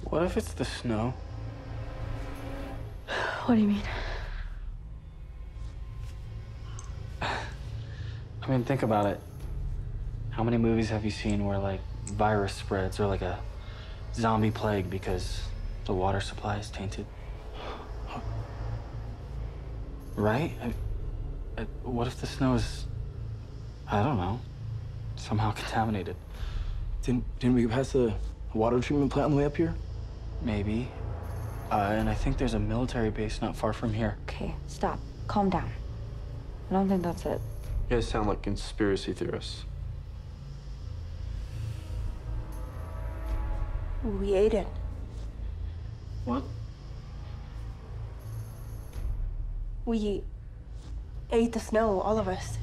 What if it's the snow? What do you mean? I mean, think about it. How many movies have you seen where, like, virus spreads or, like, a zombie plague because the water supply is tainted? Right? What if the snow is, I don't know, somehow contaminated? Didn't we pass the water treatment plant on the way up here? Maybe. And I think there's a military base not far from here. Okay, stop. Calm down. I don't think that's it. You guys sound like conspiracy theorists. We ate it. What? We ate the snow, all of us.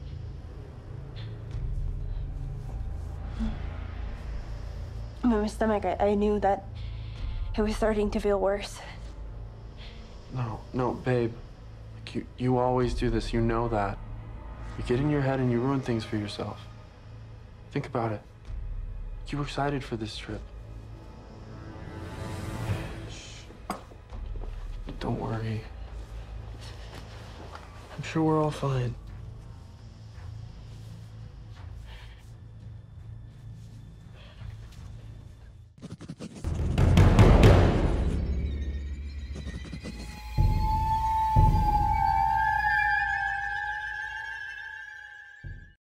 In my stomach, I knew that it was starting to feel worse. No, babe. Like, you always do this, you know that. You get in your head and you ruin things for yourself. Think about it. You were excited for this trip. Shh. Don't worry. I'm sure we're all fine.